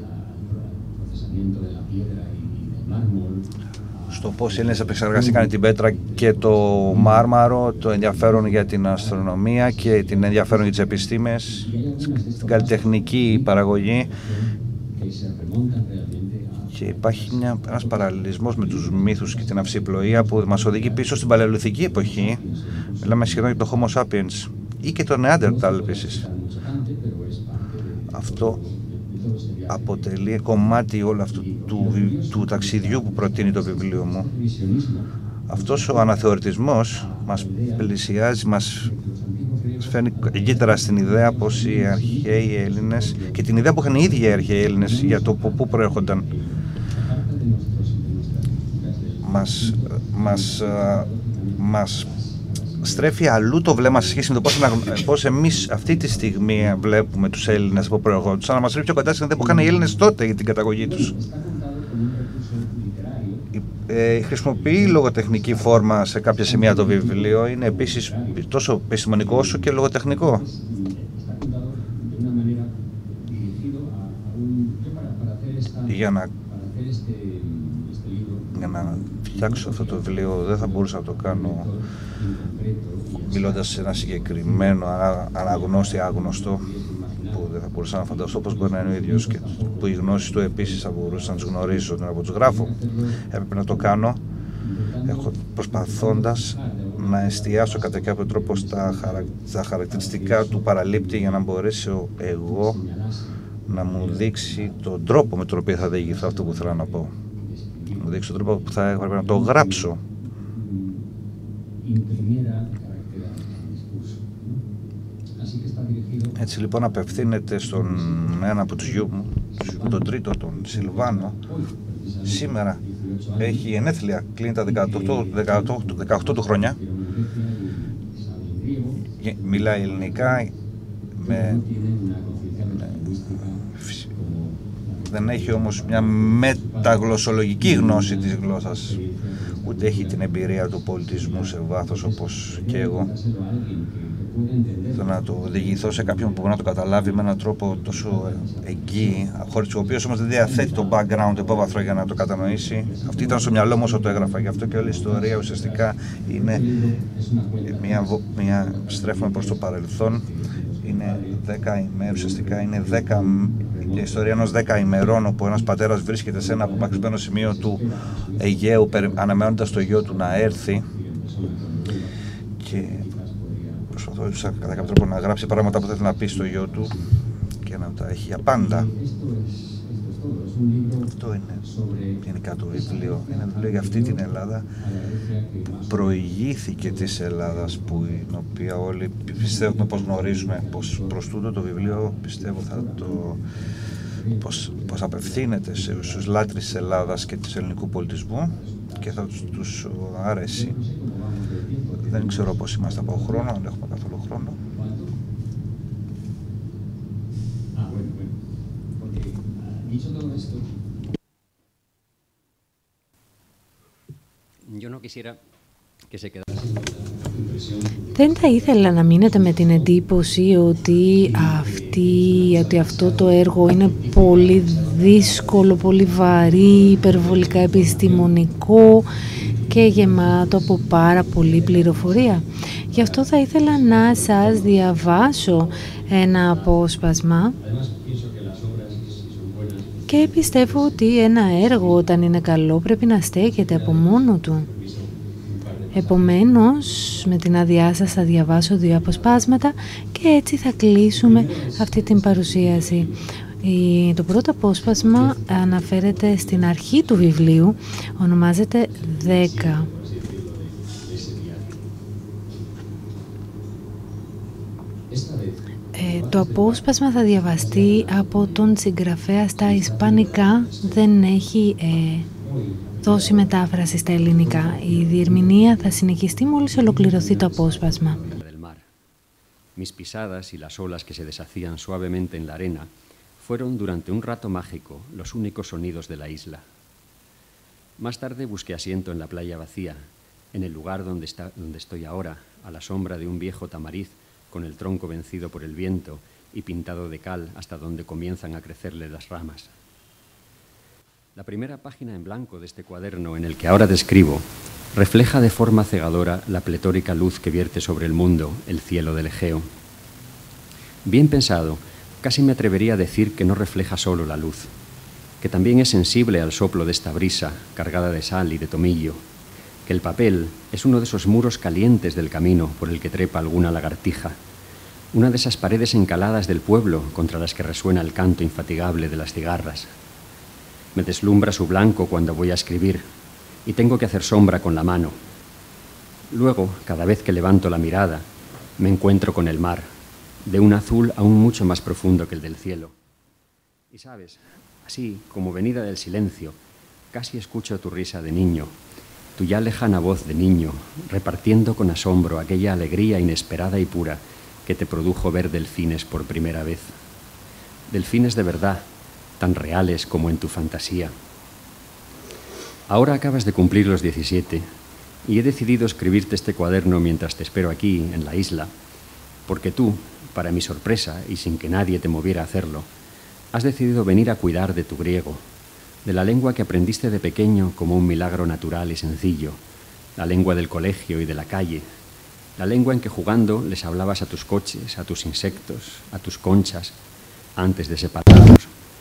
στο πώς οι Έλληνες επεξεργαστήκαν την πέτρα και το μάρμαρο, το ενδιαφέρον για την αστρονομία και την ενδιαφέρον για τις επιστήμες, την καλλιτεχνική παραγωγή. Και υπάρχει ένας παραλληλισμός με τους μύθους και την αυσιπλοεία που μας οδηγεί πίσω στην παλαιολιθική εποχή. Μιλάμε σχεδόν για το Homo sapiens ή και το Neanderthal επίσης. Αυτό αποτελεί κομμάτι όλου αυτού του ταξιδιού που προτείνει το βιβλίο μου. Αυτός ο αναθεωρητισμός μας πλησιάζει, μας φέρνει εγκύτερα στην ιδέα πως οι αρχαίοι Έλληνες και την ιδέα που είχαν οι ίδιοι οι αρχαίοι Έλληνες για το πού προέρχονταν μας στρέφει αλλού το βλέμμα σε σχέση με το πώς εμείς αυτή τη στιγμή βλέπουμε τους Έλληνες που προερχόντουσαν, σαν να μας ρίχνει πιο κοντά στην ιδέα που είχαν οι Έλληνες τότε για την καταγωγή τους. Χρησιμοποιεί λογοτεχνική φόρμα σε κάποια σημεία το βιβλίο, είναι επίσης τόσο επιστημονικό όσο και λογοτεχνικό. Για να φτιάξω αυτό το βιβλίο δεν θα μπορούσα να το κάνω μιλώντας σε ένα συγκεκριμένο αναγνώστη άγνωστο που δεν θα μπορούσα να φανταστώ πώς μπορεί να είναι ο ίδιος και που οι γνώσεις του επίσης θα μπορούσα να τους γνωρίζω όταν από τους γράφω. Έπρεπε να το κάνω προσπαθώντας να εστιάσω κατά κάποιο τρόπο στα χαρακτηριστικά του παραλήπτη για να μπορέσει εγώ να μου δείξει τον τρόπο με τον οποίο θα διηγηθώ αυτό που θέλω να πω. Να μου δείξει τον τρόπο που θα έπρεπε να το γράψω. Έτσι λοιπόν απευθύνεται στον ένα από τους γιου μου, τον τρίτο, τον Σιλβάνο. Σήμερα έχει γενέθλια, κλείνει τα 18 του χρόνια. Μιλάει ελληνικά, δεν έχει όμως μια μεταγλωσσολογική γνώση της γλώσσας, ούτε έχει την εμπειρία του πολιτισμού σε βάθος όπως και εγώ. Το να το διηγηθώ σε κάποιον που μπορεί να το καταλάβει με έναν τρόπο τόσο εγγύη, χωρίς ο οποίος όμως δεν διαθέτει το background, το υπόβαθρο για να το κατανοήσει. Αυτή ήταν στο μυαλό μου όσο το έγραφα, γι' αυτό και όλη η ιστορία ουσιαστικά είναι στρέφουμε προς το παρελθόν. Είναι 10 ημέρες, ουσιαστικά είναι η ιστορία ενός 10 ημερών όπου ένας πατέρας βρίσκεται σε ένα απομακρυσμένο σημείο του Αιγαίου αναμένοντας το γιο του να έρθει και προσπαθούσα κατά κάποιο τρόπο να γράψει πράγματα που θέλει να πει στο γιο του και να τα έχει για πάντα. Αυτό είναι γενικά το βιβλίο. Είναι ένα βιβλίο για αυτή την Ελλάδα που προηγήθηκε της Ελλάδας, την οποία όλοι πιστεύουμε πως γνωρίζουμε, πως προς τούτο το βιβλίο πιστεύω πως απευθύνεται στους λάτρεις της Ελλάδας και της ελληνικού πολιτισμού και θα τους αρέσει. Δεν ξέρω πώς είμαστε από χρόνο, αν έχουμε καθόλου χρόνο. Δεν θα ήθελα να μείνετε με την εντύπωση ότι αυτό το έργο είναι πολύ δύσκολο, πολύ βαρύ, υπερβολικά επιστημονικό και γεμάτο από πάρα πολλή πληροφορία. Γι' αυτό θα ήθελα να σας διαβάσω ένα απόσπασμα και πιστεύω ότι ένα έργο όταν είναι καλό πρέπει να στέκεται από μόνο του. Επομένως, με την άδειά σας θα διαβάσω 2 αποσπάσματα και έτσι θα κλείσουμε αυτή την παρουσίαση. Το πρώτο απόσπασμα αναφέρεται στην αρχή του βιβλίου, ονομάζεται 10. Το απόσπασμα θα διαβαστεί από τον συγγραφέα στα ισπανικά, δεν έχει δώσει μετάφραση στα ελληνικά. Η διερμηνία θα συνεχιστεί μόλις ολοκληρωθεί το απόσπασμα. Mis pisadas y las olas que se deshacían suavemente en la arena fueron durante un rato mágico los únicos sonidos de la isla. Más tarde busqué asiento en la playa vacía, en el lugar donde estoy ahora, a la sombra de un viejo tamariz con el tronco vencido por el viento y pintado de cal hasta donde comienzan a crecerle las ramas. La primera página en blanco de este cuaderno en el que ahora describo refleja de forma cegadora la pletórica luz que vierte sobre el mundo, el cielo del Egeo. Bien pensado, casi me atrevería a decir que no refleja solo la luz, que también es sensible al soplo de esta brisa cargada de sal y de tomillo, que el papel es uno de esos muros calientes del camino por el que trepa alguna lagartija, una de esas paredes encaladas del pueblo contra las que resuena el canto infatigable de las cigarras. Me deslumbra su blanco cuando voy a escribir y tengo que hacer sombra con la mano. Luego, cada vez que levanto la mirada, me encuentro con el mar, de un azul aún mucho más profundo que el del cielo. Y sabes, así como venida del silencio, casi escucho tu risa de niño, tu ya lejana voz de niño, repartiendo con asombro aquella alegría inesperada y pura que te produjo ver delfines por primera vez. Delfines de verdad, tan reales como en tu fantasía. Ahora acabas de cumplir los 17 y he decidido escribirte este cuaderno mientras te espero aquí, en la isla, porque tú, para mi sorpresa y sin que nadie te moviera a hacerlo, has decidido venir a cuidar de tu griego, de la lengua que aprendiste de pequeño como un milagro natural y sencillo, la lengua del colegio y de la calle, la lengua en que jugando les hablabas a tus coches, a tus insectos, a tus conchas, antes de separarlos.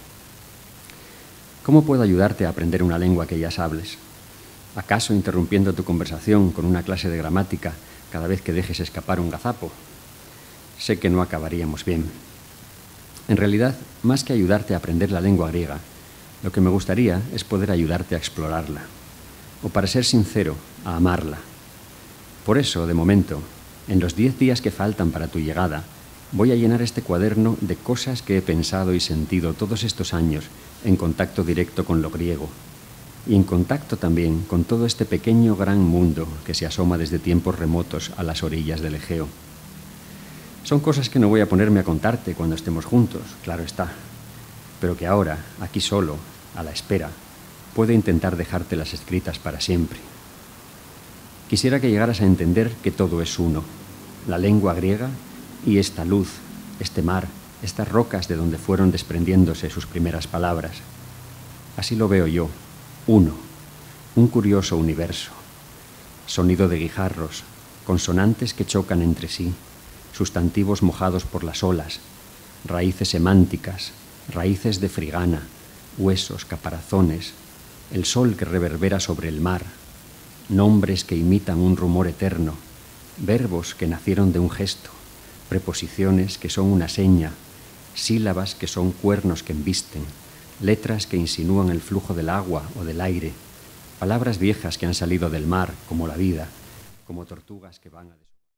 ¿Cómo puedo ayudarte a aprender una lengua que ya hables? ¿Acaso interrumpiendo tu conversación con una clase de gramática cada vez que dejes escapar un gazapo? Sé que no acabaríamos bien. En realidad, más que ayudarte a aprender la lengua griega, lo que me gustaría es poder ayudarte a explorarla, o para ser sincero, a amarla. Por eso, de momento, en los 10 días que faltan para tu llegada, voy a llenar este cuaderno de cosas que he pensado y sentido todos estos años en contacto directo con lo griego, y en contacto también con todo este pequeño gran mundo que se asoma desde tiempos remotos a las orillas del Egeo. Son cosas que no voy a ponerme a contarte cuando estemos juntos, claro está, pero que ahora, aquí solo, a la espera, puedo intentar dejártelas escritas para siempre. Quisiera que llegaras a entender que todo es uno, la lengua griega y esta luz, este mar, estas rocas de donde fueron desprendiéndose sus primeras palabras. Así lo veo yo, uno, un curioso universo. Sonido de guijarros, consonantes que chocan entre sí, sustantivos mojados por las olas, raíces semánticas, raíces de frigana, huesos, caparazones, el sol que reverbera sobre el mar, nombres que imitan un rumor eterno, verbos que nacieron de un gesto, preposiciones que son una seña, sílabas que son cuernos que embisten, letras que insinúan el flujo del agua o del aire, palabras viejas que han salido del mar, como la vida, como tortugas que van a...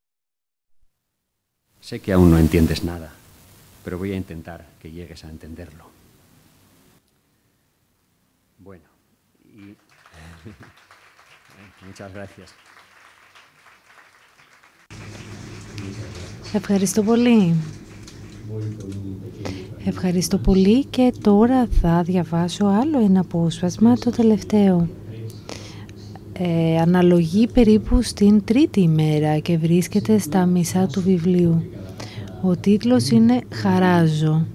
Sé que aún no entiendes nada, pero voy a intentar que llegues a entenderlo. Bueno, y... Muchas gracias. Ευχαριστώ πολύ. Ευχαριστώ πολύ και τώρα θα διαβάσω άλλο ένα απόσπασμα, το τελευταίο. Αναλογεί περίπου στην τρίτη ημέρα και βρίσκεται στα μισά του βιβλίου. Ο τίτλος είναι «Χαράζω».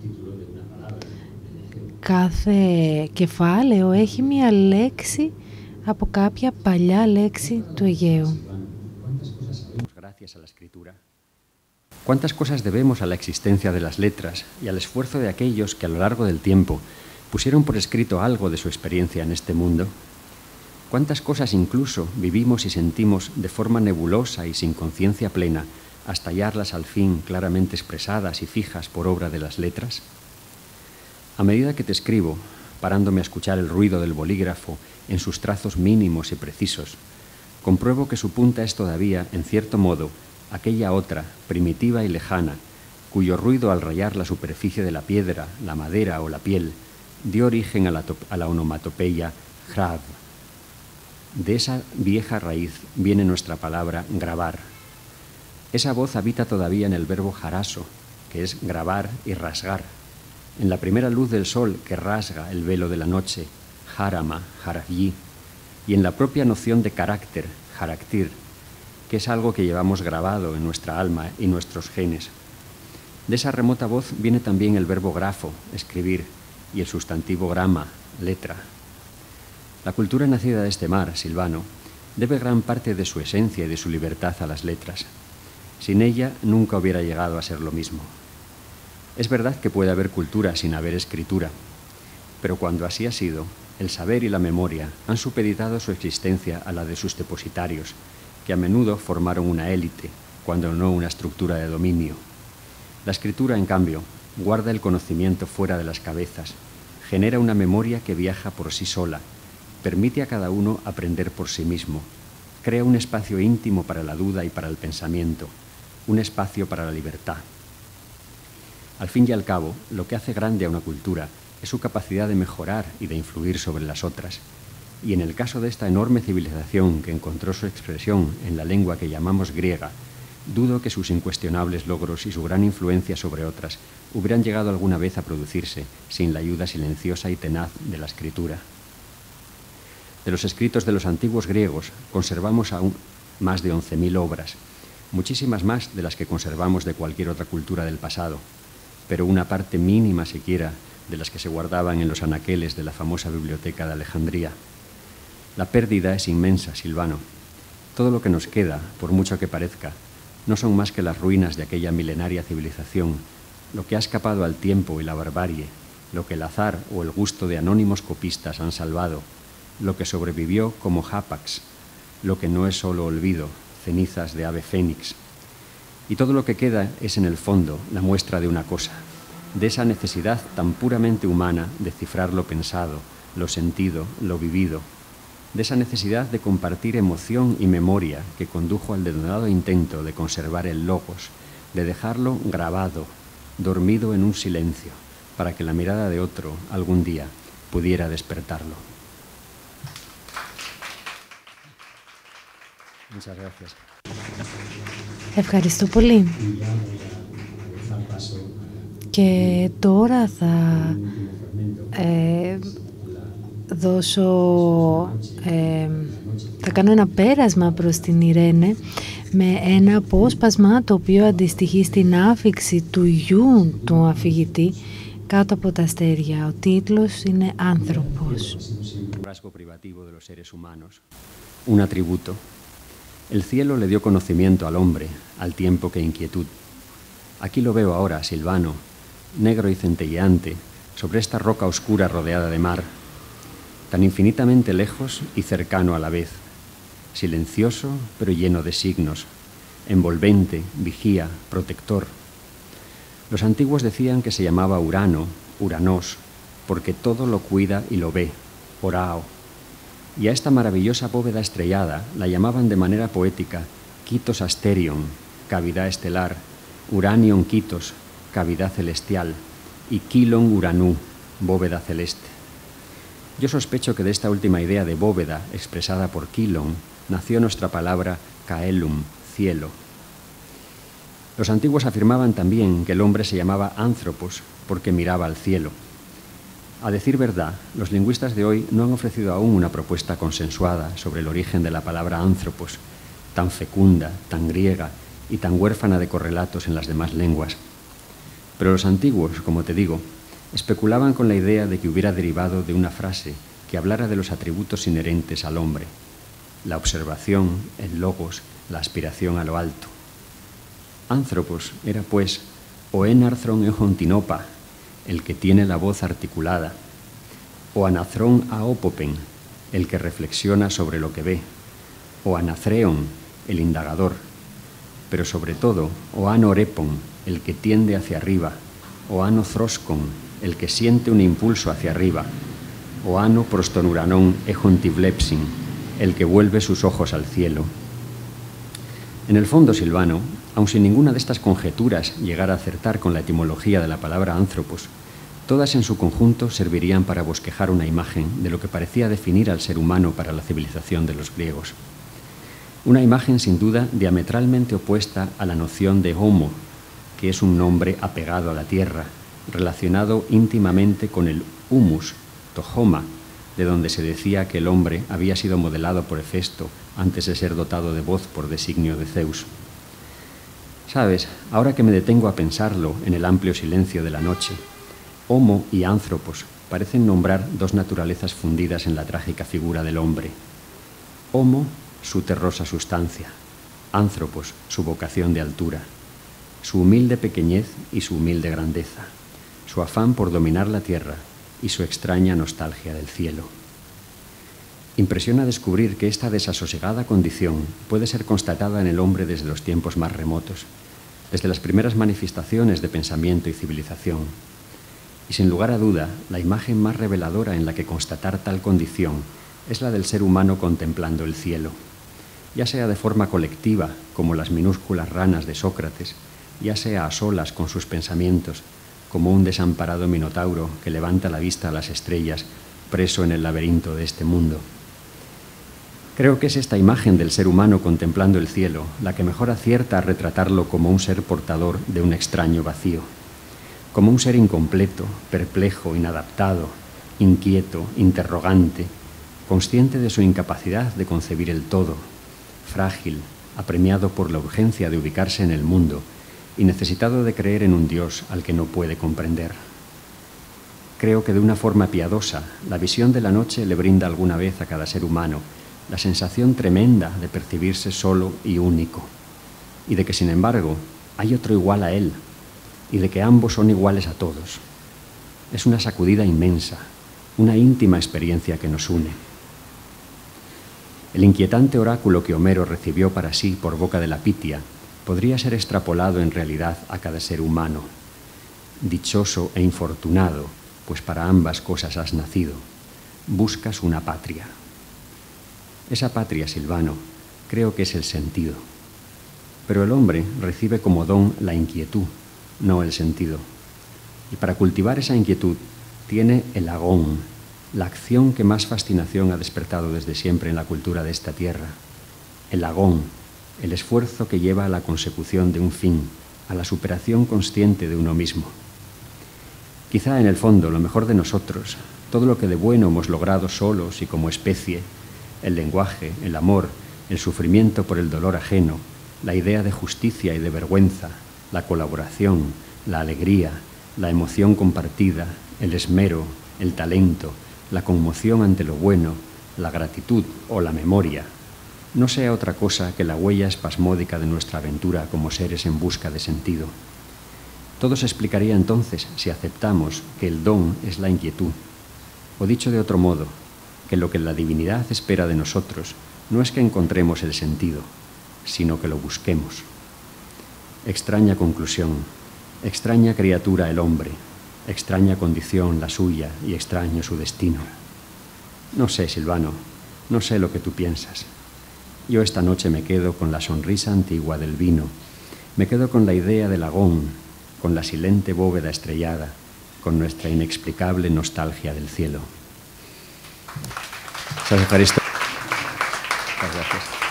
Κάθε κεφάλαιο έχει μία λέξη από κάποια παλιά λέξη του Αιγαίου. ¿Cuántas cosas debemos a la existencia de las letras y al esfuerzo de aquellos que a lo largo del tiempo pusieron por escrito algo de su experiencia en este mundo? ¿Cuántas cosas incluso vivimos y sentimos de forma nebulosa y sin conciencia plena hasta hallarlas al fin claramente expresadas y fijas por obra de las letras? A medida que te escribo, parándome a escuchar el ruido del bolígrafo en sus trazos mínimos y precisos, compruebo que su punta es todavía, en cierto modo, aquella otra, primitiva y lejana, cuyo ruido al rayar la superficie de la piedra, la madera o la piel, dio origen a la onomatopeya hrav. De esa vieja raíz viene nuestra palabra grabar. Esa voz habita todavía en el verbo jaraso, que es grabar y rasgar, en la primera luz del sol que rasga el velo de la noche, harama, haravyi, y en la propia noción de carácter, haraktir, que es algo que llevamos grabado en nuestra alma y nuestros genes. De esa remota voz viene también el verbo grafo, escribir, y el sustantivo grama, letra. La cultura nacida de este mar, Silvano, debe gran parte de su esencia y de su libertad a las letras. Sin ella nunca hubiera llegado a ser lo mismo. Es verdad que puede haber cultura sin haber escritura, pero cuando así ha sido, el saber y la memoria han supeditado su existencia a la de sus depositarios, que a menudo formaron una élite, cuando no una estructura de dominio. La escritura, en cambio, guarda el conocimiento fuera de las cabezas, genera una memoria que viaja por sí sola, permite a cada uno aprender por sí mismo, crea un espacio íntimo para la duda y para el pensamiento, un espacio para la libertad. Al fin y al cabo, lo que hace grande a una cultura es su capacidad de mejorar y de influir sobre las otras. Y en el caso de esta enorme civilización que encontró su expresión en la lengua que llamamos griega, dudo que sus incuestionables logros y su gran influencia sobre otras hubieran llegado alguna vez a producirse sin la ayuda silenciosa y tenaz de la escritura. De los escritos de los antiguos griegos conservamos aún más de 11.000 obras, muchísimas más de las que conservamos de cualquier otra cultura del pasado, pero una parte mínima siquiera de las que se guardaban en los anaqueles de la famosa biblioteca de Alejandría. La pérdida es inmensa, Silvano. Todo lo que nos queda, por mucho que parezca, no son más que las ruinas de aquella milenaria civilización, lo que ha escapado al tiempo y la barbarie, lo que el azar o el gusto de anónimos copistas han salvado, lo que sobrevivió como Hapax, lo que no es solo olvido, cenizas de ave fénix. Y todo lo que queda es, en el fondo, la muestra de una cosa, de esa necesidad tan puramente humana de cifrar lo pensado, lo sentido, lo vivido, de esa necesidad de compartir emoción y memoria que condujo al denodado intento de conservar el logos, de dejarlo grabado, dormido en un silencio, para que la mirada de otro algún día pudiera despertarlo. Muchas gracias. Ευχαριστώ πολύ. Και τώρα θα θα κάνω ένα πέρασμα προς την Ιρένε με ένα απόσπασμα το οποίο αντιστοιχεί στην άφιξη του γιου του αφηγητή κάτω από τα αστέρια. Ο τίτλος είναι «Άνθρωπος». Un atributo. El cielo le dio conocimiento al hombre, al tiempo que inquietud. Aquí lo veo ahora, Silvano, negro y centelleante, sobre esta roca oscura rodeada de mar, tan infinitamente lejos y cercano a la vez, silencioso pero lleno de signos, envolvente, vigía, protector. Los antiguos decían que se llamaba Urano, Uranos, porque todo lo cuida y lo ve, Orao. Y a esta maravillosa bóveda estrellada la llamaban de manera poética Kitos Asterion, cavidad estelar, Uranion Kitos, cavidad celestial, y Kilon Uranú, bóveda celeste. Yo sospecho que de esta última idea de bóveda, expresada por Kilon, nació nuestra palabra Caelum, cielo. Los antiguos afirmaban también que el hombre se llamaba Anthropos porque miraba al cielo. A decir verdad, los lingüistas de hoy no han ofrecido aún una propuesta consensuada sobre el origen de la palabra Anthropos, tan fecunda, tan griega y tan huérfana de correlatos en las demás lenguas. Pero los antiguos, como te digo, especulaban con la idea de que hubiera derivado de una frase que hablara de los atributos inherentes al hombre: la observación, el logos, la aspiración a lo alto. Anthropos era, pues, o enarthron ejontinopa, el que tiene la voz articulada, o anathron aopopen, el que reflexiona sobre lo que ve, o anathreon, el indagador, pero sobre todo, o anorepon, el que tiende hacia arriba, o anothroscon, el que siente un impulso hacia arriba, o ano prostonuranon ejontivlepsin, el que vuelve sus ojos al cielo. En el fondo, Silvano, aun sin ninguna de estas conjeturas llegara a acertar con la etimología de la palabra anthropos, todas en su conjunto servirían para bosquejar una imagen de lo que parecía definir al ser humano para la civilización de los griegos. Una imagen sin duda diametralmente opuesta a la noción de homo, que es un nombre apegado a la tierra, relacionado íntimamente con el humus, tojoma, de donde se decía que el hombre había sido modelado por Hefesto antes de ser dotado de voz por designio de Zeus. Sabes, ahora que me detengo a pensarlo en el amplio silencio de la noche, Homo y Anthropos parecen nombrar dos naturalezas fundidas en la trágica figura del hombre. Homo, su terrosa sustancia; Anthropos, su vocación de altura, su humilde pequeñez y su humilde grandeza, su afán por dominar la tierra y su extraña nostalgia del cielo. Impresiona descubrir que esta desasosegada condición puede ser constatada en el hombre desde los tiempos más remotos, desde las primeras manifestaciones de pensamiento y civilización. Y sin lugar a duda, la imagen más reveladora en la que constatar tal condición es la del ser humano contemplando el cielo, ya sea de forma colectiva, como las minúsculas ranas de Sócrates, ya sea a solas con sus pensamientos, como un desamparado minotauro que levanta la vista a las estrellas, preso en el laberinto de este mundo. Creo que es esta imagen del ser humano contemplando el cielo la que mejor acierta a retratarlo como un ser portador de un extraño vacío, como un ser incompleto, perplejo, inadaptado, inquieto, interrogante, consciente de su incapacidad de concebir el todo, frágil, apremiado por la urgencia de ubicarse en el mundo y necesitado de creer en un Dios al que no puede comprender. Creo que de una forma piadosa, la visión de la noche le brinda alguna vez a cada ser humano la sensación tremenda de percibirse solo y único, y de que, sin embargo, hay otro igual a él, y de que ambos son iguales a todos. Es una sacudida inmensa, una íntima experiencia que nos une. El inquietante oráculo que Homero recibió para sí por boca de la Pitia podría ser extrapolado en realidad a cada ser humano. Dichoso e infortunado, pues para ambas cosas has nacido. Buscas una patria. Esa patria, Silvano, creo que es el sentido. Pero el hombre recibe como don la inquietud, no el sentido. Y para cultivar esa inquietud tiene el agón, la acción que más fascinación ha despertado desde siempre en la cultura de esta tierra. El agón, el esfuerzo que lleva a la consecución de un fin, a la superación consciente de uno mismo. Quizá en el fondo lo mejor de nosotros, todo lo que de bueno hemos logrado solos y como especie, el lenguaje, el amor, el sufrimiento por el dolor ajeno, la idea de justicia y de vergüenza, la colaboración, la alegría, la emoción compartida, el esmero, el talento, la conmoción ante lo bueno, la gratitud o la memoria, no sea otra cosa que la huella espasmódica de nuestra aventura como seres en busca de sentido. Todo se explicaría entonces si aceptamos que el don es la inquietud, o dicho de otro modo, que lo que la divinidad espera de nosotros no es que encontremos el sentido, sino que lo busquemos. Extraña conclusión, extraña criatura el hombre, Extraña condición la suya y extraño su destino. No sé, Silvano, no sé lo que tú piensas. Yo esta noche me quedo con la sonrisa antigua del vino, me quedo con la idea del Agón, con la silente bóveda estrellada, con nuestra inexplicable nostalgia del cielo. Σας ευχαριστώ. Gracias.